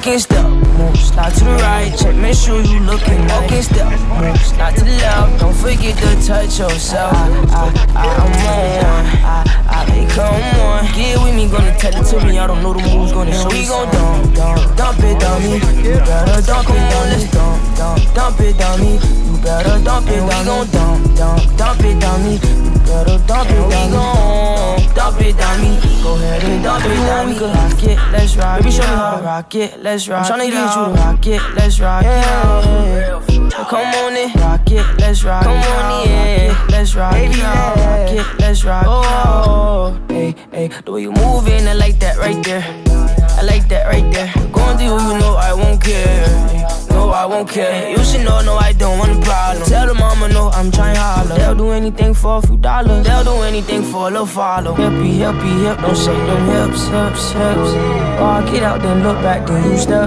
walking step, move, slide to the right, check, make sure you looking. Walking step, move, slide to the left, don't forget to touch yourself. I'm on one, come on, get with me, gonna tell it to me. I don't know the moves, gonna show we gon' dump it down me. You better dump it down, let's dump it down me. You better dump it down, we gon' dump it down me. You better dump it down, we gon' dump it down me. Go ahead and dump it down, we can rock it, let's rock. Baby, show me how to rock it, let's rock. I'm tryna get you to rock it, let's rock it. Come on in, rock it, let's rock. Come on in, let's rock it, rock it, let's rock. Oh, hey, hey, the way you moving, I like that right there. I like that right there. Going through, you know I won't care. No, I won't care. You should know, no, I don't want a problem. Tell the mama, no, I'm trying holler. They'll do anything for a few dollars. They'll do anything for a little follow. Hippie, hip, don't shake them hips. Walk it out, then look back, then you step.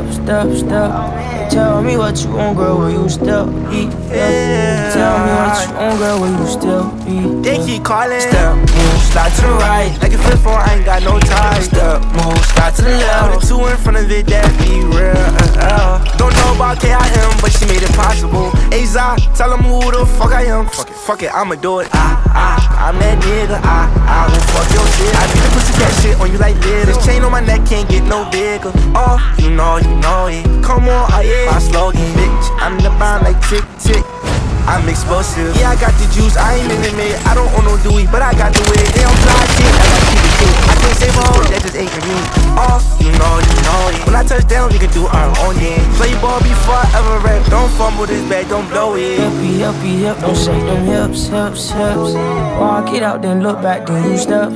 Tell me what you want, girl, will you still be? Tell me what you want, girl, will you still be? They keep calling. Step, move, slide to the right. Like a flip phone, I ain't got no time. Step, move, slide to the left. Put a 2 in front of it, that be real. Don't know about KIM, but she made it possible. Aza, tell them who the fuck I am. Fuck it, I'ma do it. I'm that nigga. I will fuck your shit. I beat the pussycat shit on you like little. This chain on my neck can't get no bigger. Oh, you know it. Come on, oh yeah. My slogan, bitch. I'm the bomb like tick. I'm explosive. Yeah, I got the juice. I ain't in the mid. I don't own no Dewey, but I got the way. They don't fly shit. I got keep it shit. I can't say my hoes, that just ain't for me. Oh, you know it. When I touch down, we can do our own thing. Play ball before I ever rap. Don't fumble this bag, don't blow it. Hippie, don't shake them hips. Walk it out, then look back, then you step.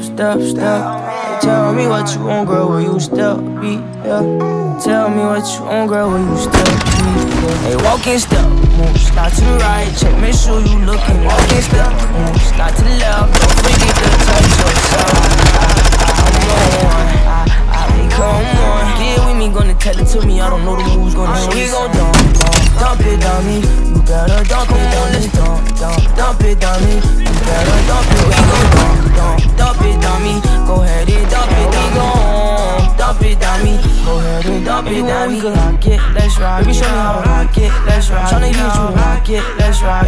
Tell me what you want, girl, will you still be? Tell me what you want, girl, will you still be? Hey, walking step, move, slide to the right, check, make sure you looking. Walking step, move, slide to the left, don't forget to touch yourself. I'm on one, come on, get with me, gonna tell it to me. I don't know the moves, gonna show you. We gon' dump it down me. You better dump it down, let's dump it down me. You better dump it, we gon' dump it down me. Go ahead and dump it, we gon' dump it down me. Go ahead and dump it down me. We can rock it, let's rock. Baby, show me how to rock it, let's rock. Tryna get you to rock it, let's rock.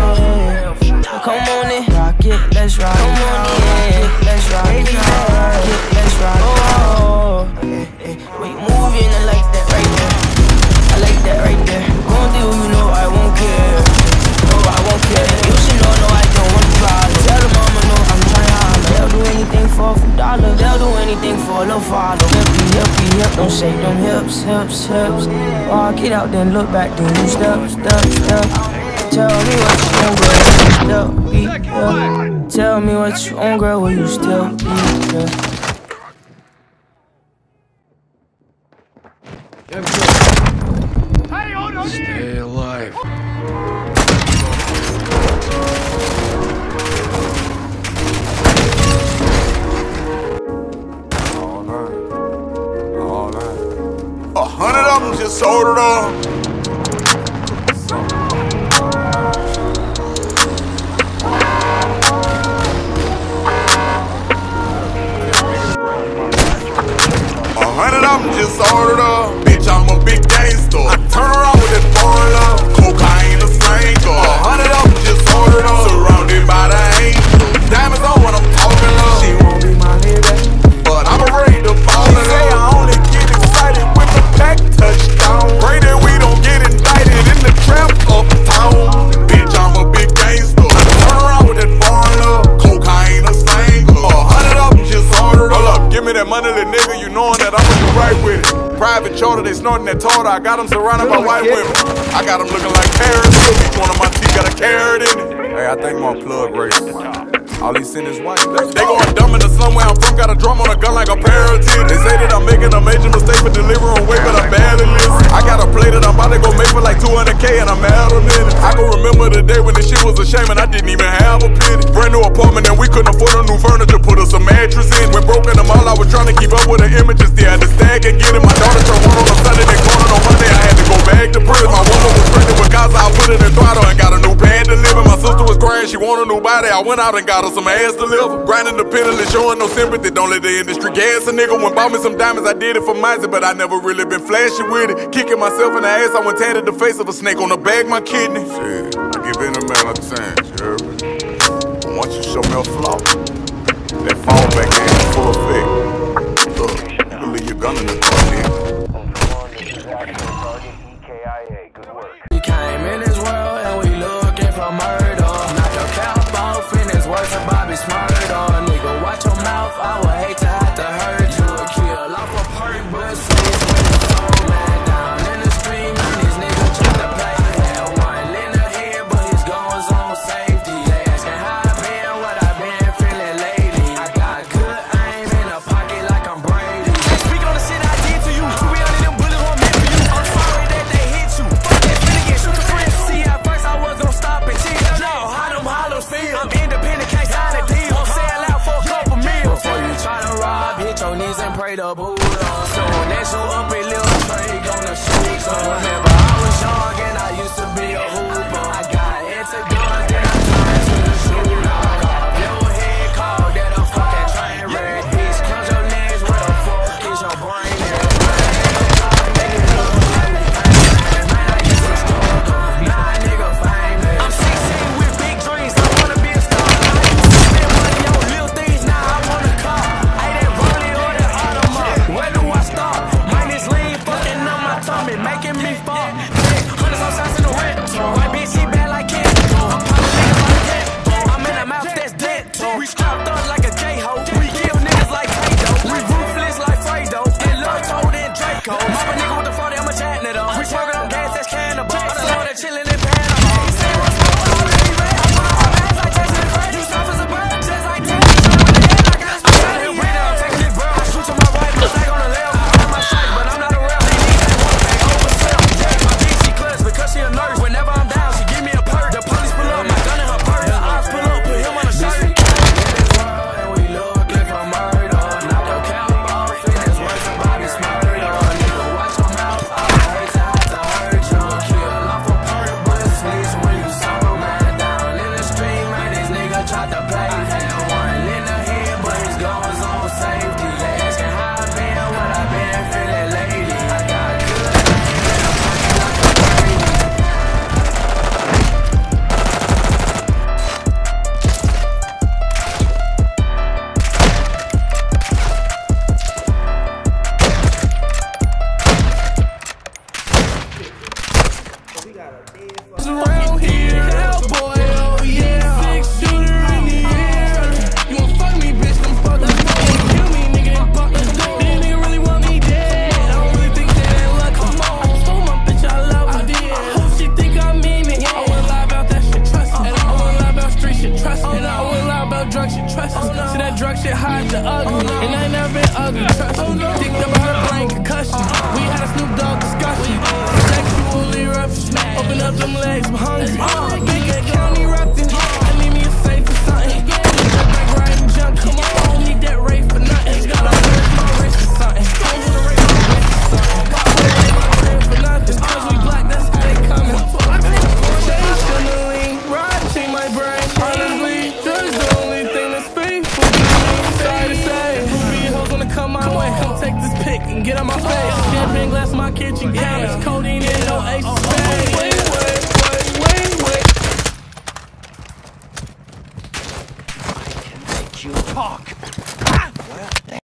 Come on in, rock it, let's rock. Come on in, let's rock. Rock it, let's rock. Oh, the way you moving, I like that right there. I like that right there. Gon' do, you know I won't care. No, I won't care. You should know, no, I don't want a problem. Tell the mama, no, I'm trying holler. They'll do anything for a few dollars. They'll do anything for a little follow. Hippie, don't shake them hips. Walk it out, then look back, then you step. Tell me what you want, girl, will you still be? Tell me what you want, girl, will you still be? Stay alive. All right. 100 of them just sold it up. I'm just ordered up. Bitch, I'm a big gangster. I turn around with that foreign love. Cocaine a stranger. 100 of them just ordered up. Surrounded by the angels. Diamonds on when I'm talking love. She won't be my nigga, but I'm ready to fall in love. Say I only get excited when the pack touchdown. Pray that we don't get indicted in the trap uptown. Bitch, I'm a big gangster. I turn around with that foreign love. Cocaine a stranger. 100 of them just ordered up. Hold up, give me that money, little nigga. You knowing that I'm right with it. Private charter, they snorting that tartar. I got them surrounded by white women. I got them looking like carrots. Each one of my teeth got a carrot in it. Hey, I think my plug race. All he seen is white. They going dumb in the sun where I'm from. Got a drum on a gun like a pair of titties. They say that I'm making a major mistake for delivering weight, but I barely listen. I got a play that I'm about to go make for like 200K and I'm out of minute. I can remember the day when the shit was a shame and I didn't even have a penny. Brand new apartment and we couldn't afford a new furniture. Put us a mattress in. When broken them all, I was trying to keep up with the images. Still had to stag and get it. My daughter turned one on a Sunday, then called it on Monday. I had to go back to prison. My woman was pregnant with Gaza. I put it in throttle and got a new pad to live in. My sister was crying, she want a new body. I went out and got her some ass delivered. Grinding the pedal, showing no sympathy. Don't let the industry gas a nigga. When bought me some diamonds, I did it for mine, but I never really been flashy with it. Kicking myself in the ass, I went tatted the face of a snake on the bag, my kidney. Shit, I give in a man a chance, you heard me? But once you show me a flaw, that fall back in full effect. Look, you can leave your gun in the car, nigga. We came in this world and we looking for murder. Knock your cap off and it's worse than Bobby Smurder. Nigga, watch your mouth, I would hate to have to hurt you. Kill off a perk, but since when the soul man down in the street, man, these niggas try to play. Had one in the head, but his goals on safety. They asking how I been, what I been feeling lately. I got good aim in the pocket like I'm Brady. Speak on the shit I did to you. To be honest, them bullets weren't meant for you. I'm sorry that they hit you. Fuck that finnegan, shoot the friends. See, at first I was gon' stop and chill. No, how them hollows feel. I'm independent, can't sign a deal. I'm selling out for a couple meals. Before you try to rob, hit your knees and pray to Buddha. Soon as you up a little tray, gonna shoot. So remember, I was young and I used to be a hooper. I got into guns, then I turned to the shooter. Your head called that a fucking train wreck. Bitch, close your legs, where the fuck is your brain at? I'm 16 with big dreams, I wanna be a star. I used to spend money on little things, now I want a car. I ain't Rollie or that Audemars. Where do I start? Mine is lean, fucking up my tummy, making me fall. Hundreds on sides in the rent. White bitch, she bad like Ken. I'm popping niggas like that. I'm in a mouth that's dead. We strapped up like a J-ho. We kill niggas like Kato. We ruthless like Fredo. And Lil Toad and Draco. Mop a nigga with the 40, I'ma chatting it up. We smoking on gas, that's cannibal. I done know that chillin' in Panama. He said what's wrong with all of these red? I put on my mask like Jason and Fred. You soft as a bird, just like that. Shootin' with the head like I got out here breathing. I'm taking this bird. I shoot to my right, my stack on the left. I on my sight, but I'm not a real. They need that one back oversell. Yeah, my bitch, she clutch because she a nurse. Whenever I'm down, she give me a perk. The police pull up, my gun in her purse. The ops pull up, put him on a shirt. And we looking for murder. Knock your cap off, and it's worse than Bobby Smurder. Nigga, watch your mouth, I hate to have to hurt you. Kill off a perk, but sleeps when you so man down in the street, man, these niggas tried to play. Had one in the head, but his goals on safety. They asking how I been, what I been feeling lately. I got good aim in the pocket like a around here, Hellboy, oh yeah. 6-shooter in the air. You gon' fuck me, bitch, them fuckers gon' kill me, nigga, and buck the door. These niggas really want me dead. I don't really think that ain't luck. Come on, I told my bitch I love her. I did. I hope she think I mean it. I wouldn't lie about that shit, trust me. And I wouldn't lie about street shit, trust me. And I wouldn't lie about drug shit, trust me. See that drug shit hides the ugly. And I ain't never been ugly, trust me. Dicked up her brain concussion. We had a Snoop Dogg discussion. Sexually rough, open up them legs, I'm hungry. Big at county reppin', I need me a safe or something. Back riding junk, come on, I don't need that rate for nothing. Gotta raise my wrist or something. I wanna raise my wrist or something. Gotta raise my crib for nothing. Cause we black, that's how they coming. Intentionally, rotting my brain. Honestly, drugs the only thing that's faithful to me. Side to side, be hoes wanna come my way. Come take this pic and get on my face. Champagne glass, my kitchen counters. Codeine and no ace of spades. Wait. I can make you talk. Well,